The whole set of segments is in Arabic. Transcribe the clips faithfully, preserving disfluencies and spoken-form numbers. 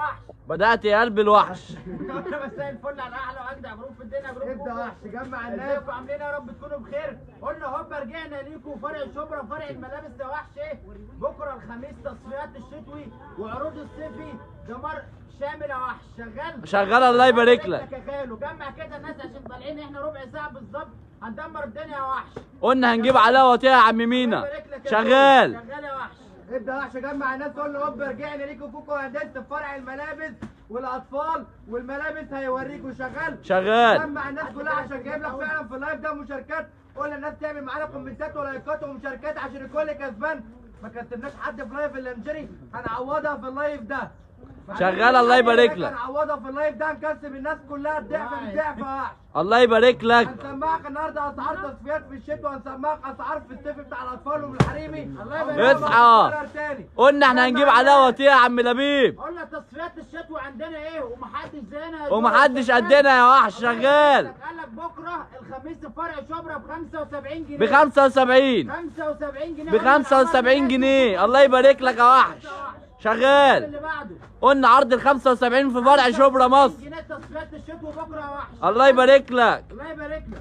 وحش. بدأت يا قلب الوحش. مساء الفل على احلى واجدع جروب في الدنيا. جروب ابدا وحش جمع الناس. ازيكم عاملين يا رب تكونوا بخير. قلنا هوبا رجعنا ليكم فرع شبرا فرع الملابس ده وحش ايه. بكره الخميس تصفيات الشتوي وعروض الصيفي دمار شامل يا وحش. شغال شغال الله يبارك لك. يا خالو جمع كده الناس عشان طالعين احنا ربع ساعه بالظبط هندمر الدنيا يا وحش. قلنا هنجيب علاوه يا عم مينا. شغال شغال يا وحش. ابدا وحش جمع الناس. قول له هوبا رجعنا ليكم كوكو هندسه في فرع الملابس والاطفال والملابس هيوريكوا. شغال شغال جمع الناس كلها عشان جايب لك فعلا في اللايف ده مشاركات. قول للناس تعمل معانا كومنتات ولايكات ومشاركات عشان الكل كسبان. ما كسبناش حد في لايف الا نجري هنعوضها في اللايف ده. شغال الله يبارك لك. هنعوضها في اللايف ده هنكسب الناس كلها الضعف بالضعف يا وحش. الله يبارك لك. هنسمعك النهارده اسعار تصفيات في الشتاء وهنسمعك اسعار في الصيف بتاع الاطفال والحريمي. الله يبارك لك. اصحى قلنا احنا هنجيب علاوه يا عم لبيب. قلنا تصفيات الشتوى عندنا ايه ومحدش زينا ومحدش قدنا يا وحش. شغال قال لك بكره الخميس في فرع شبرا ب خمسة وسبعين جنيه. ب خمسة وسبعين خمسة وسبعين جنيه. ب خمسة وسبعين جنيه. الله يبارك لك يا وحش. شغال اللي بعده قلنا عرض ال خمسة وسبعين في فرع شبرا مصر. جنيه تصفيات الشتوى بكره يا وحش. الله يبارك لك. الله يبارك لك.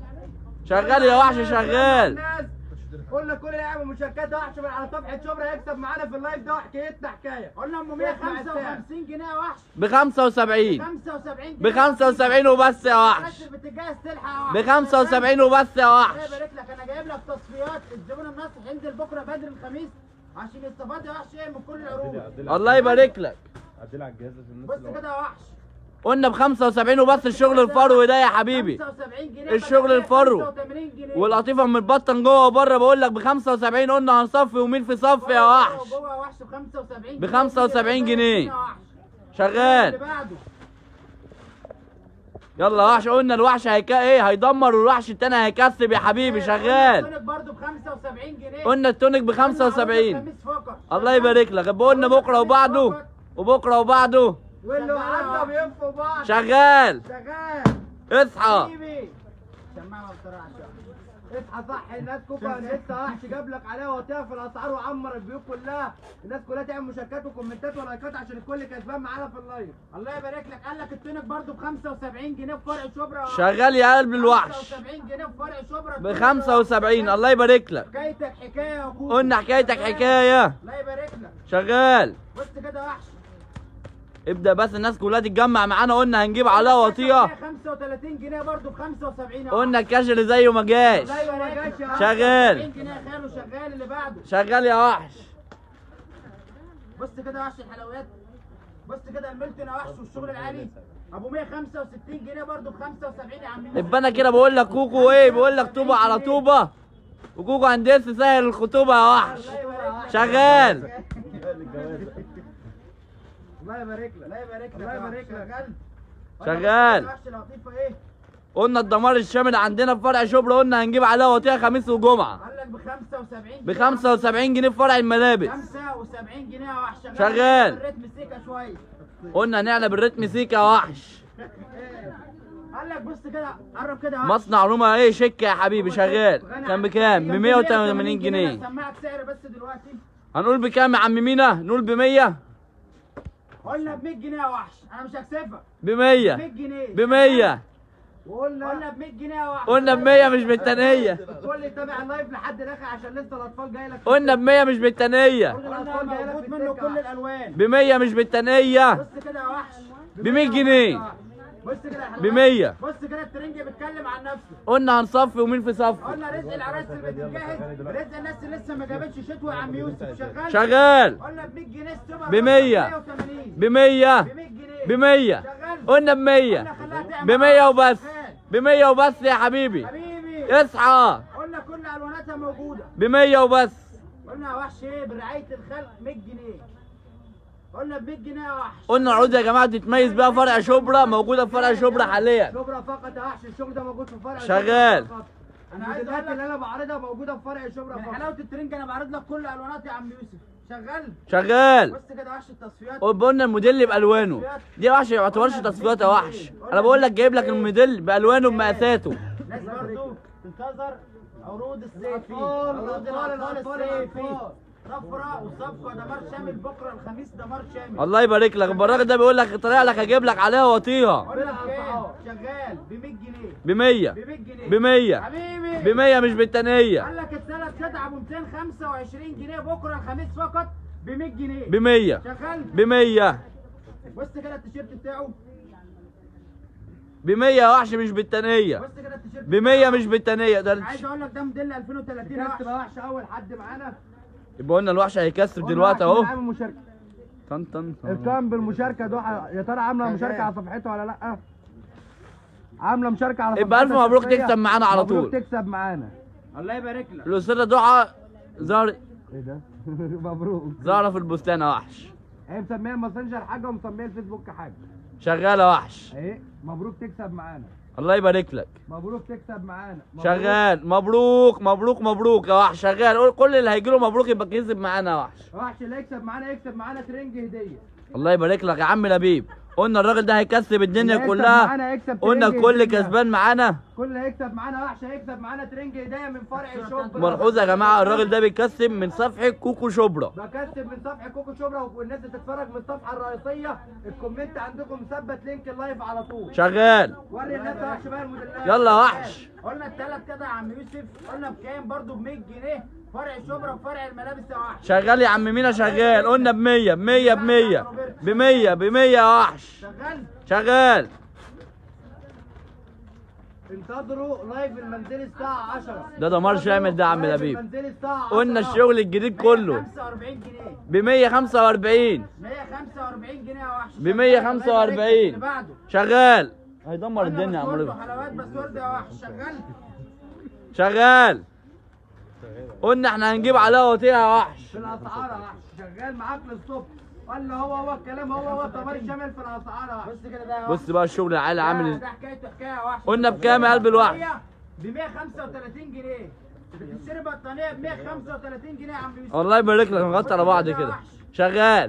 شغال يا وحش. شغال قلنا كل اللي يعمل مشاركات وحش من على صفحه شبرا يكسب معانا في اللايف ده حكايتنا حكايه. قلنا ام مية وخمسة وخمسين جنيه يا وحش. ب خمسة وسبعين خمسة وسبعين ب خمسة وسبعين وبس يا وحش. باتجاه السلحه يا وحش. ب خمسة وسبعين وبس يا وحش. الله يبارك لك. انا جايب لك تصفيات الزبون الناصح ينزل بكره بدري الخميس عشان يستفاد يا وحش ايه من كل العروض. الله يبارك لك. عدل على الجهاز عشان الناس. بص كده يا وحش. قلنا ب خمسة وسبعين وبس الشغل الفرو ده يا حبيبي. خمسة وسبعين جنيه الشغل الفرو خمسة وثمانين جنيه والقطيفه من البطن جوه وبره. بقول لك ب خمسة وسبعين. قلنا هنصفي ومين في صف يا وحش. جوه يا وحش ب خمسة وسبعين ب خمسة وسبعين جنيه. يا وحش. شغال اللي بعده يلا يا وحش. قلنا الوحش هيكا ايه هيدمر والوحش التاني هيكسب يا حبيبي. شغال التونيك برضه ب خمسة وسبعين جنيه. قلنا التونيك ب خمسة وسبعين. الخميس فقط. الله يبارك لك. قلنا بكره وبعده وبكره وبعده. واللي وعدنا بينفوا بعض. شغال شغال اصحى. حبيبي سمعها بسرعه عشان اصحى صح. الناس كوكو هندسه وحش جاب لك عليها وطيها في الاسعار وعمر البيوت كلها. الناس كلها تعمل مشاركات وكومنتات ولايكات عشان الكل كسبان معانا في اللايف. الله يبارك لك. قال لك التونيك برضه ب خمسة وسبعين جنيه في فرع شبرا. شغال يا قلب الوحش. خمسة وسبعين جنيه في فرع شبرا ب خمسة وسبعين. الله يبارك لك. حكايتك حكايه يا كوكو. قلنا حكايتك حكايه. الله يبارك لك. شغال بص كده يا وحش. ابدا بس الناس كلها تتجمع معانا. قلنا هنجيب علاوه وطيه. خمسة وثلاثين جنيه برضه ب خمسة وسبعين. قلنا الكاش اللي زيه ما جاش. ايوه ما جاش يا وحش. شغال خمسين جنيه يا خالو. شغال اللي بعده. شغال يا وحش. بص كده يا وحش الحلويات. بص كده الميلتون يا وحش والشغل العالي ابو مية وخمسة وستين جنيه برضه ب خمسة وسبعين يا عم. ابقى انا كده بقول لك كوكو ايه بقول لك طوبه على طوبه وكوكو هندسه سهل الخطوبه يا وحش. شغال الله يبارك لك. الله يبارك لك. الله يبارك لك. شغال. قلنا الدمار الشامل عندنا في فرع شبرا. قلنا هنجيب علاوه وطيه خميس وجمعه. قال لك ب خمسة وسبعين ب خمسة وسبعين جنيه في فرع الملابس. خمسة وسبعين جنيه يا وحش. شغال. الريتم سيكا شويه. قلنا هنعلى الريتم سيكا يا وحش. قال لك بص كده قرب كده يا وحش. مصنع روما ايه شيك يا حبيبي. شغال كان بكام؟ ب مية وتمانين جنيه. سمعك سعر بس دلوقتي. هنقول بكام يا عم مينا؟ نقول ب مية. قلنا ب مية جنيه يا وحش. انا مش هكسبك. ب مية. مية جنيه. ب مية. وقلنا قلنا ب مية جنيه يا وحش. قلنا ب مية مش بالتانية. كل يتابع اللايف لحد الاخر عشان لسه الاطفال جايه لك. قلنا ب مية مش بالتانية. قلنا موجود منه كل الالوان. ب مية مش بالتانية. بص كده يا وحش. ب مية جنيه. بص كده يا ب مية. بص كده الترنج بيتكلم عن نفسه. قلنا هنصفي ومين في صف. قلنا رزق العرايس اللي بتتجهز رزق الناس اللي لسه ما جابتش شتوى يا عم يوسف. شغال شغال قلنا ب مية جنيه السوبر ب مية. ب مية. ب مية جنيه ب مية. شغال. قلنا ب مية. ب مية وبس. ب مية وبس يا حبيبي. حبيبي اصحى. قلنا كل الواناتها موجوده. ب مية وبس. قلنا يا وحش ايه برعايه الخلق مية جنيه. قلنا ب مية جنيه يا وحش. قلنا العروض يا جماعه تتميز بيها فرع شبرا. موجوده في فرع شبرا حاليا. شبرا فقط يا وحش. الشغل ده موجود في فرع شغال. انا عايز الفيديوهات اقول اللي لك انا بعرضها موجوده في فرع شبرا من فقط. حلاوه الترنج انا بعرض لك كل الوانات يا عم يوسف. شغال شغال. بص كده يا وحش التصفيات. قلنا الموديل بالوانه. دي يا وحش ما يعتبرش تصفيات يا وحش. انا بقول لك جايب لك الموديل بالوانه بمقاساته. ناس برضه تنتظر عروض الصيفي. الأطفال، عروض الأطفال، الاطفال الأطفال، الصيفي. الأطفال. طفره وصفقه دمار شامل بكره الخميس دمار شامل. الله يبارك لك. الراجل ده بيقول لك طالع لك اجيب لك عليها وطيها قول لك كام؟ شغال ب مية جنيه. ب مية ب مية جنيه. ب مية حبيبي ب مية مش بالتانية. قال لك الثلاث قطع ب ميتين وخمسة وعشرين جنيه بكره الخميس فقط ب مية جنيه. ب مية شغال ب مية بص كده التيشيرت بتاعه ب مية يا وحش مش بالتانية. بص كده التيشيرت ب مية مش بالتانية. ده عايز اقول لك ده موديل ألفين وتلاتين يا كانت وحش. تبقى وحشه اول حد معانا. يبقى قلنا الوحش هيكسر دلوقتي اهو. عامل مشاركه. طن طن طن. ارقام بالمشاركه ضحى، يا ترى عامله مشاركه على صفحته ولا لا؟ عامله مشاركه على صفحته. يبقى الف مبروك الشخصية. تكسب معانا على مبروك طول. تكسب معانا. الله يبارك لك. الاستاذه ضحى ظهر ايه ده؟ مبروك. ظاهره في البستان يا وحش. هي مسميه الماسنجر حاجه ومسميه الفيسبوك حاجه. شغاله وحش. اهي مبروك تكسب معانا. الله يبارك لك. مبروك تكسب معانا. مبروك. شغال. مبروك مبروك مبروك يا وحش. شغال. قول كل اللي هيجي له مبروك يبقى كسب معانا يا وحش. وحش اللي يكسب معانا يكسب معانا ترنج هديه. الله يبارك لك يا عم لبيب. قلنا الراجل ده هيكسب الدنيا اللي هيكسب كلها. معانا هيكسب قلنا ترنج كل هدية. كسبان معانا. كل اللي هيكسب معانا وحش هيكسب معانا ترنج هديه من فرع شبرا. ملحوظه يا جماعه الراجل ده بيكسب من صفحه كوكو شبرا. بكسب من صفحه كوكو شبرا والناس بتتفرج من الصفحه الرئيسيه. الكومنت عندكم مثبت لينك اللايف على طول. شغال. وري الناس يا وحش بقى الموديلات. يلا يا وحش. قلنا الثلاث كده يا عم يوسف قلنا بكام برضه ب مية جنيه فرع شبرا وفرع الملابس يا وحش. شغال يا عم مينا. شغال. قلنا ب مية ب مية ب مية ب مية ب مية يا وحش. شغال شغال. انتظروا لايف المنزلي الساعه عشرة. ده دمار شامل ده يا عم لايف لبيب. المنزلي الساعه قلنا عشرة. الشغل الجديد كله خمسة وأربعين جنيه. ب مية وخمسة وأربعين. مية وخمسة وأربعين جنيه يا وحش. ب مية وخمسة وأربعين. اللي بعده شغال. هيدمر الدنيا يا عم برضه لبيب. حلويات بس ورد يا وحش. شغال شغال. قلنا احنا هنجيب عليها وطيها يا وحش. في الاسعار يا وحش شغال معاك للصبح. قال له هو هو الكلام هو هو الدمار شامل في الاسعار يا وحش. بص كده ده يا بص بقى الشغل العالي ده- عامل ده حكايته حكايه يا وحش. قلنا بكام يا قلب الوحش؟ ب مية وخمسة وتلاتين جنيه. بتشتري بطانيه ب مية وخمسة وتلاتين جنيه يا عم يوسف. الله يبارك لك. نغطي على بعض كده. شغال.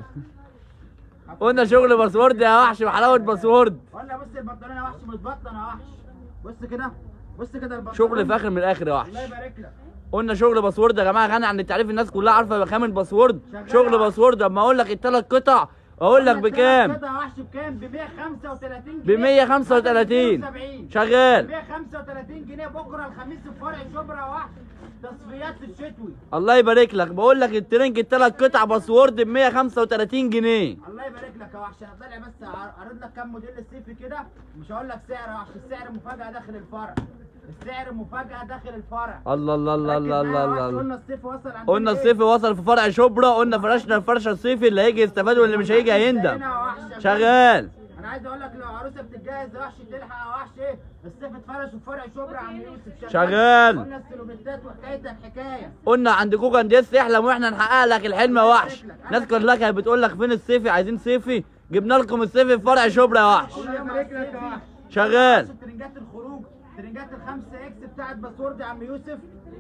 قلنا شغل باسورد يا وحش وحلاوه باسورد. قلنا بص البطانيه يا وحش متبطن يا وحش. بص كده بص كده البطانيه شغل فاخر من الاخر يا وحش. الله يبارك لك. قلنا شغل باسورد يا جماعه غني عن التعريف. الناس كلها عارفه خامه باسورد. شغل باسورد. اما اقول لك الثلاث قطع اقول لك بكام؟ قطع يا وحش بكام؟ ب مية وخمسة وتلاتين ب جنيه. مية وخمسة وتلاتين. ب مية شغال. وخمسة وتلاتين جنيه بكره الخميس في فرع شبرا يا وحش. تصفيات الشتوي. الله يبارك لك. بقول لك الترنج الثلاث قطع باسورد ب مية وخمسة وتلاتين جنيه. الله يبارك لك يا وحش. انا طالع بس اعرض لك كام موديل الصيفي كده. مش هقول لك سعر يا وحش. السعر مفاجاه داخل الفرع. السعر مفاجاه داخل الفرع. الله الله الله الله الله الله. قلنا الصيف وصل عندنا. قلنا الصيفي وصل في فرع شبرا. قلنا فرشنا الفرشه الصيفي اللي هيجي يستفاد واللي مش هيجي هيندم. شغال. انا عايز اقول لك لو عروسه بتتجهز يا وحش تلحق يا وحش ايه الصيف اتفرش في فرع شبرا يا عم يوسف. شغال. قلنا السلوبيتات وحكايتك حكايه. قلنا عند كوكا انديس تحلم واحنا نحقق لك الحلم يا وحش. ناس كلها كانت بتقول لك فين الصيفي عايزين صيفي. جبنا لكم الصيفي في فرع شبرا يا وحش. الله يبارك لك يا وحش. شغال. ترنجات الخروج ترنجات الخمسة اكس بتاعت باسورد يا عم يوسف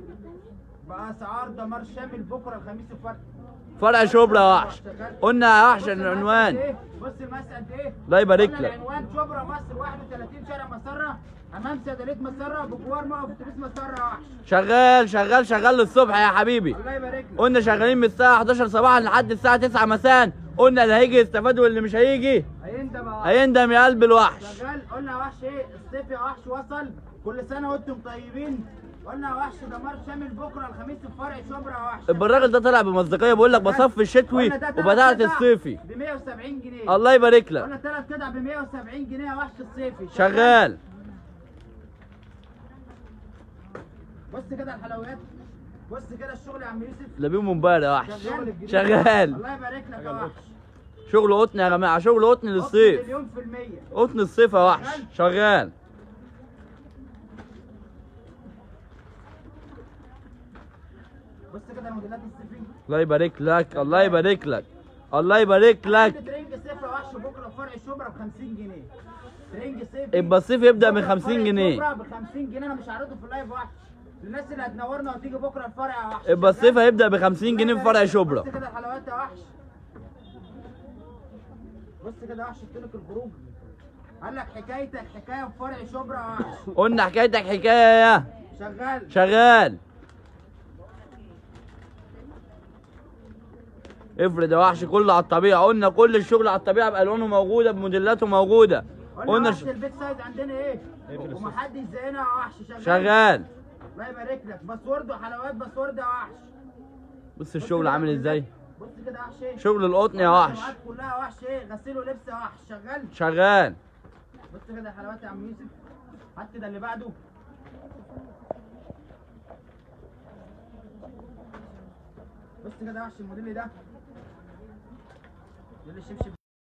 باسعار دمار شامل بكره الخميس في فرع فرع شبرا يا وحش. قلنا يا وحش العنوان. بص المقاس قد ايه؟ الله يبارك قلنا لك. العنوان شبرا مصر واحد وتلاتين شارع مسره امام صيدليه مسره بجوار موقف اتوبيس مسره يا وحش. شغال شغال شغال للصبح يا حبيبي. الله يبارك لك. قلنا شغالين من الساعه حداشر صباحا لحد الساعه تسعة مساء. قلنا اللي هيجي يستفاد واللي مش هيجي هيندم يا وحش. هيندم يا قلب الوحش. شغال. قلنا يا وحش ايه الصيف يا وحش وصل. كل سنه وانتم طيبين. قلنا يا وحش دمار شامل بكره الخميس في فرع شبرا يا وحش. يبقى الراجل ده طلع بمصداقيه بيقول لك بصفي الشتوي وبدات الصيفي. ب مية وسبعين جنيه. الله يبارك لك. قلنا ثلاث قطع ب مية وسبعين جنيه يا وحش الصيفي. شغال. بص كده الحلويات. بص كده الشغل يا عم يوسف. لبيب موبايل يا وحش. شغال. شغال. الله يبارك لك يا وحش. شغل قطن يا جماعه. شغل قطن للصيف. مليون في المية. قطن الصيف يا وحش. شغال. بص كده الموديلات الصيفي. الله يبارك لك. الله يبارك لك. الله يبارك لك. ترنج صيف يا وحش بكره في فرع شبرا ب خمسين جنيه. ترنج صيف. يبقى الصيف يبدا من خمسين جنيه. ب خمسين جنيه انا مش هعرضه في اللايف وحش. الناس اللي هتنورنا وتيجي بكره الفرع يا وحش. يبقى الصيف هيبدا ب خمسين جنيه في فرع شبرا. بص كده الحلويات يا وحش. بص كده يا وحش لك الخروج. قال لك حكايتك حكايه في فرع شبرا يا وحش. قلنا حكايتك حكايه. شغال. شغال. افرد يا وحش كله على الطبيعه. قلنا كل الشغل على الطبيعه بالوانه موجوده بموديلاته موجوده. قلنا ش... البيت سايز عندنا ايه؟ ومحدش زينا يا وحش. شغال شغال. الله يبارك لك. باسورد وحلويات باسورد يا وحش. بص الشغل عامل ازاي. بص كده يا وحش ايه؟ شغل القطن يا وحش. الحلويات كلها يا وحش ايه؟ غسيل ولبس يا وحش. شغال شغال. بص كده الحلويات يا عم يوسف. هات كده اللي بعده. بص كده يا وحش الموديل ده. يلا الشبشب.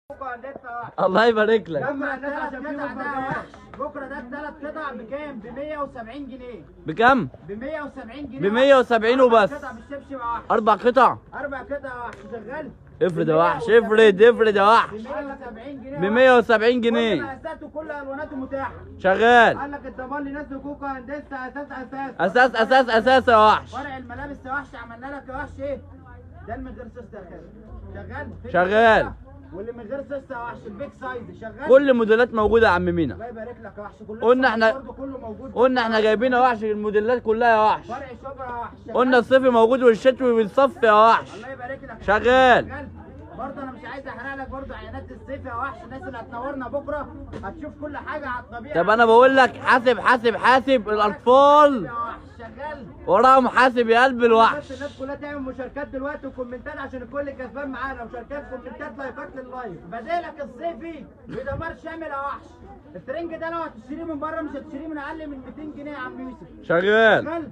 الله يبارك لك. بكره الثلاث قطع ده يا وحش. بكره ده الثلاث قطع بكام؟ ب مية وسبعين جنيه. بكام؟ ب مية وسبعين جنيه. ب مية وسبعين وبس. قطع بالشبشب يا وحش. اربع قطع. اربع قطع يا وحش. شغال. افرد يا وحش افرد افرد يا وحش. ب مية وسبعين جنيه. ب مية وسبعين كل جنيه. مقاساته كل الواناته متاحه. شغال. قال لك الضمان لناس وكوكا هندسه اساس اساس اساس اساس اساس يا وحش. فرع الملابس يا وحش عملنا لك يا وحش ايه؟ ده اللي من غير سوسته يا خالد. شغال؟ شغال. واللي من غير سوسته يا وحش البيج سايز. شغال؟ كل الموديلات موجوده يا عم مينا. الله يبارك لك يا وحش. قلنا احنا برضه كله موجود. قلنا احنا جايبين يا وحش الموديلات كلها يا وحش. فرع شبرا يا وحش. شغال؟ قلنا الصيفي موجود والشتوي والصف يا وحش. الله يبارك لك. شغال. برضه انا مش عايز احرق لك برضه اعلانات الصيف يا وحش. الناس اللي هتنورنا بكره هتشوف كل حاجه على الطبيعه. طب انا بقول لك حاسب حاسب حاسب الاطفال يا وحش. شغال. وراهم حاسب يا قلب بس الوحش. الناس كلها تعمل مشاركات دلوقتي وكومنتات عشان الكل كسبان معانا. مشاركات كومنتات لايكات لللايف. بديلك الصيفي بدمار شامل يا وحش. الترنج ده لو هتشتريه من بره مش هتشتريه من اقل من ميتين جنيه يا عم يوسف. شغال. شغال.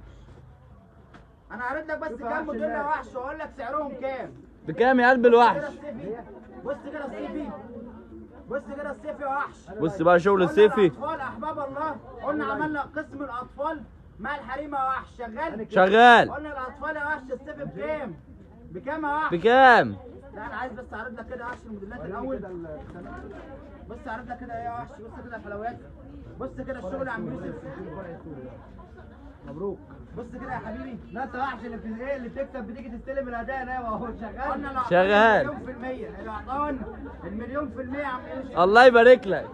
انا هرد لك بس كام موديل يا وحش واقول لك سعرهم كام. بكام يا قلب الوحش؟ بص كده الصيفي. بص كده الصيفي يا وحش. بص بقى شغل الصيفي. الاطفال احباب الله. قلنا عملنا قسم الاطفال مع الحريم يا وحش. شغال. شغال. قلنا الاطفال يا وحش الصيفي بكام؟ بكام يا وحش؟ بكام؟ لا انا عايز بس اعرض لك كده يا وحش الموديلات الاول. بص اعرض لك كده يا وحش. بص كده الحلويات. بص كده الشغل يا عم يوسف. مبروك. بص كده يا حبيبي. لا انت وحش اللي في ايه اللي بتكسب بتيجي تستلم الهدايا نايم اهو. شغال. قلنا الأعطان شغال. المليون في المية. الأعطان المليون في المية يا عم يوسف. الله يبارك لك.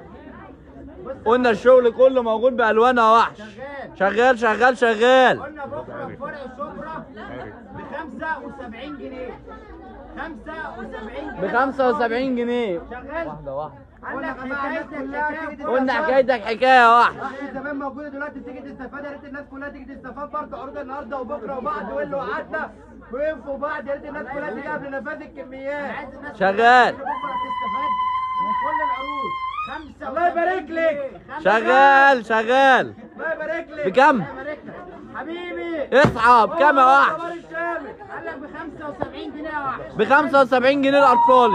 بص قلنا الشغل كله موجود بالوانه يا وحش. شغال. شغال شغال شغال. قلنا بكره في فرع شبرا ب خمسة وسبعين جنيه. خمسة وسبعين جنيه. ب خمسة وسبعين جنيه. شغال. واحده واحده. عندك حكايتك حكاية. قلنا حكايتك حكايه يا وحش. احنا زمان موجوده دلوقتي تيجي تستفاد. يا ريت الناس كلها تيجي تستفاد برضه. عروض النهارده وبكره وبعد واللي وقعدنا وينفوا بعض. يا ريت الناس كلها تيجي قبل نفاذ الكميات. عايز الناس شغال. بكره تستفاد من كل العروض. خمسة الله يبارك لك. شغال شغال. الله يبارك لك. بكم؟ الله يبارك لك حبيبي. اصحى بكام يا وحش؟ الضمان الشامل. قال لك ب خمسة وسبعين جنيه يا وحش. ب خمسة وسبعين جنيه الاطفالي.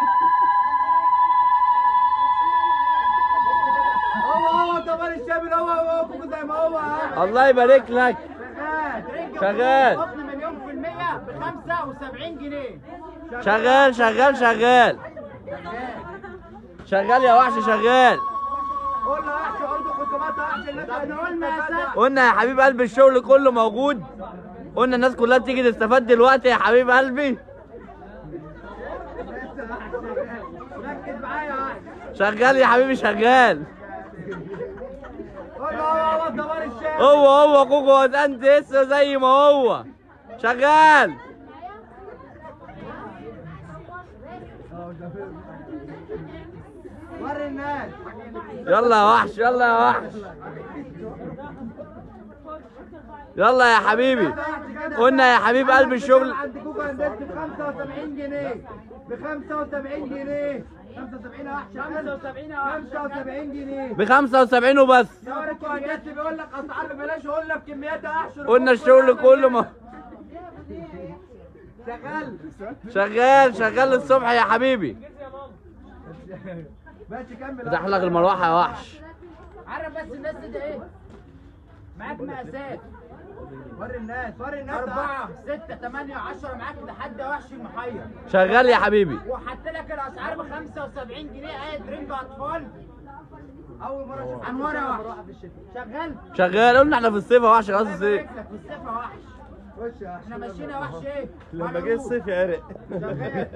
هو هو الضمان الشامل. هو هو كوكو زي ما هو. ها. الله يبارك لك. شغال. شغال. قطن مليون في المية ب خمسة وسبعين جنيه. شغال شغال شغال. شغال يا وحش شغال. قلنا وحش عروض خصومات وحش الناس هنقول مقاسات. قلنا يا حبيب قلبي الشغل كله موجود. قلنا الناس كلها تيجي تستفاد دلوقتي يا حبيب قلبي. ركز معايا يا وحش. شغال يا حبيبي شغال. قلنا هو هو الضمان الشامل. هو هو كوكو انت لسه زي ما هو شغال. وري الناس. يلا يا وحش يلا يا وحش. يلا يا حبيبي. قلنا يا حبيب قلبي الشغل عند كوكو هندسه ب خمسة وسبعين جنيه. ب خمسة وسبعين جنيه. خمسة وسبعين يا وحش. خمسة وسبعين يا وحش. خمسة وسبعين جنيه. ب خمسة وسبعين وبس. يا كوكو هندسه بيقول لك اسعار ببلاش ويقول لك كميات يا وحش. قلنا الشغل كله ما شغال. شغال شغال الصبح يا حبيبي. ماشي كمل. فتح لك المروحه يا وحش. عرف بس الناس دي ايه؟ معاك مقاسات. وري الناس. وري الناس. أربعة ستة تمانية عشرة معاك لحد وحش المحير. شغال يا حبيبي. وحط لك الأسعار ب خمسة وسبعين جنيه آية ترنج أطفال. اول مره اشوف أنوار يا وحش. شغال؟ شغال. قلنا احنا في الصيف يا وحش خلاص الله الصيف. يبارك لك في الصيف يا وحش. خش يا وحش. احنا ماشيين يا وحش ايه؟ لما جه الصيف يا عرق شغال.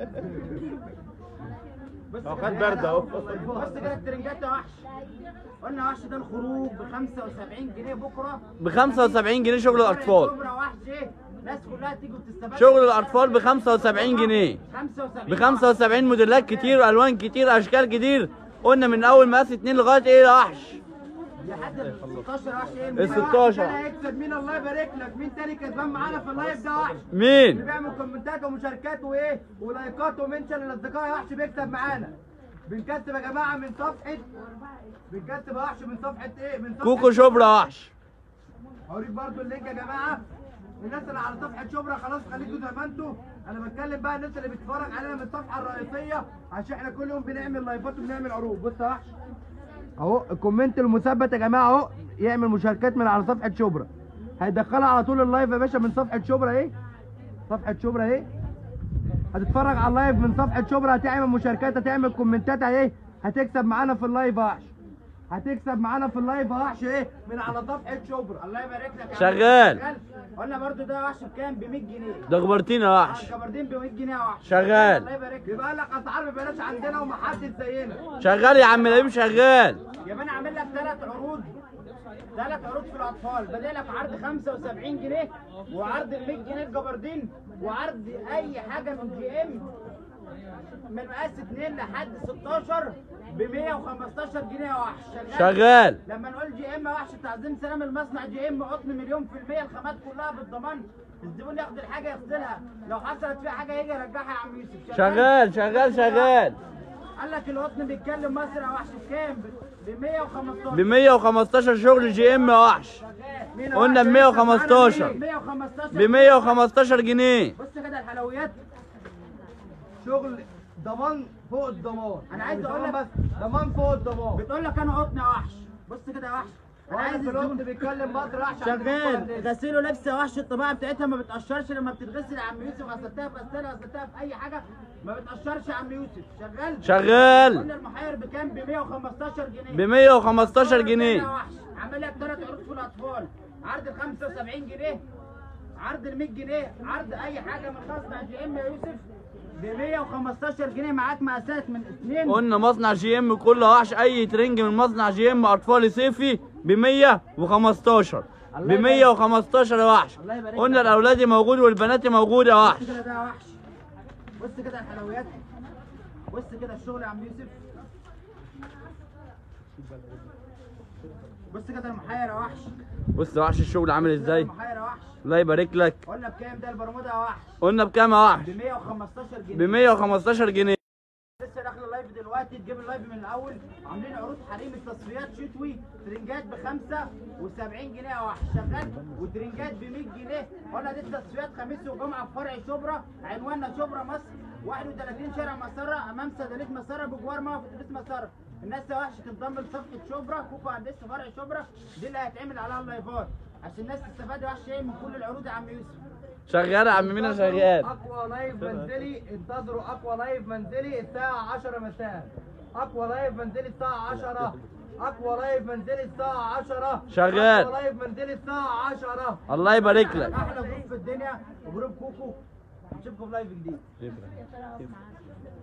بص هو كده خد برد اهو. بص كده الترنجات يا وحش. قلنا يا وحش ده الخروج ب خمسة وسبعين جنيه بكره. ب خمسة وسبعين جنيه شغل الاطفال. كبرى وحش ايه؟ الناس كلها تيجي وتستفاد. شغل الاطفال ب خمسة وسبعين جنيه، خمسة وسبعين ب خمسة وسبعين موديلات كتير والوان كتير اشكال كتير. قلنا من اول مقاس اتنين لغايه ايه يا وحش؟ لحد ال ستاشر وحش. ايه ال ستاشر. مين هيكسب؟ مين الله يبارك لك؟ مين تاني كسبان معانا في اللايف ده وحش؟ مين؟ اللي بيعمل كومنتات ومشاركات وايه ولايكات ومنشن للاصدقاء يا وحش بيكسب معانا. بنكسب يا جماعه من صفحه، بنكسب يا وحش من صفحه ايه؟ من صفحه كوكو شبرا يا وحش. هوريك برضو اللينك يا جماعه. الناس اللي على صفحه شبرا خلاص خليكوا زي ما انتوا. انا بتكلم بقى الناس اللي بتتفرج علينا من الصفحه الرئيسيه عشان احنا كل يوم بنعمل لايفات وبنعمل عروض. بص يا وحش اهو الكومنت المثبت يا جماعه اهو، يعمل مشاركات من على صفحه شبرا هيدخلها على طول اللايف يا باشا من صفحه شبرا. ايه صفحه شبرا ايه؟ هتتفرج على اللايف من صفحه شبرا، هتعمل مشاركات، هتعمل كومنتات اهي، هتكسب معانا في اللايف يا وحش. هتكسب معانا في اللايف يا وحش ايه؟ من على صفحه شبرا. الله يبارك لك. شغال. قلنا برضو ده وحش بكام؟ ب مية جنيه. ده غبرتين يا وحش. الكبردين ب مية جنيه يا وحش. شغال. الله يبارك لك. بيبقى لك اسعار ببلاش عندنا ومحدش زينا. شغال يا عم لئيم شغال. يبقى انا عامل لك ثلاث عروض، ثلاث عروض في الاطفال. بدي لك عرض خمسة وسبعين جنيه، وعرض ال مية جنيه الجبردين، وعرض اي حاجه من جي ام من مقاس اتنين لحد ستاشر ب مية وخمستاشر جنيه يا وحش. شغال. لما نقول جي ام يا وحش تعظيم سلام المصنع، جي ام قطن مليون في المية، الخامات كلها بالضمان. الزبون ياخد الحاجه يغسلها، لو حصلت فيها حاجه يجي يرجعها يا عم يوسف. شغال شغال شغال. قال لك القطن بيتكلم مصر يا وحش بكام؟ ب مية وخمستاشر. ب مية وخمستاشر شغل جي ام يا وحش. قلنا ب مية وخمستاشر. مية وخمستاشر ب مية وخمستاشر جنيه. بص كده الحلويات شغل ضمان فوق الضمان. انا عايز مش اقول ضمان لك بس ضمان فوق الضمان. بتقول لك انا قطن يا وحش. بص كده يا وحش انا عايز القطن بيتكلم مصر يا وحش. شغال. غسيله لابسه يا وحش، الطباعه بتاعتها ما بتقشرش لما بتتغسل يا عم يوسف. غسلتها في غساله، غسلتها في اي حاجه ما بتقشرش يا عم يوسف. شغال شغال. قلنا المحير بكام؟ ب مية وخمستاشر جنيه. ب مية وخمستاشر يا جنيه. وحش عامل لك ثلاث عروض في الاطفال، عرض ال خمسة وسبعين جنيه، عرض ال مية جنيه، عرض اي حاجه من مصنع جي ام يا يوسف ب مية وخمستاشر جنيه. معاك مقاسات من اثنين. قلنا مصنع جي ام كله يا وحش، اي ترنج من مصنع جي ام اطفالي صيفي ب مية وخمستاشر. ب مية وخمستاشر يا وحش. قلنا الاولادي موجود والبناتي موجود يا وحش. بص كده ده يا وحش، بص كده الحلويات، بص كده الشغل يا عم يوسف، بص كده المحير يا وحش. بص يا وحش الشغل عامل ازاي. المحير يا وحش الله يبارك لك. قلنا بكام ده البرمودا يا وحش؟ قلنا بكام يا وحش؟ ب مية وخمستاشر جنيه. ب مية وخمستاشر جنيه. لسه داخل اللايف دلوقتي، تجيب اللايف من الاول. عاملين عروض حريم التصفيات شتوي، ترنجات ب خمسة وسبعين جنيه يا وحش. شغال. وترنجات ب مية جنيه. قلنا دي التصفيات خميس وجمعه في فرع شبرا. عنواننا شبرا مصر، واحد وتلاتين شارع مسره، امام صيدليه مسره بجوار موقف اتوبيس مسره. الناس يا وحش تنضم لصفحه شبرا كوكو هندسه فرع شبرا، دي اللي هيتعمل عليها اللايفات عشان الناس تستفاد يا وحش ايه من كل العروض يا عم يوسف. شغال يا عم مينا شغال. اقوى لايف منزلي، انتظروا اقوى لايف منزلي الساعه عشرة مساء. اقوى لايف منزلي الساعه عشرة. اقوى لايف منزلي الساعه عشرة. شغال. اقوى لايف منزلي الساعه عشرة. الله يبارك لك. احلى جروب في الدنيا وجروب كوكو. نشوفكم في لايف جديد.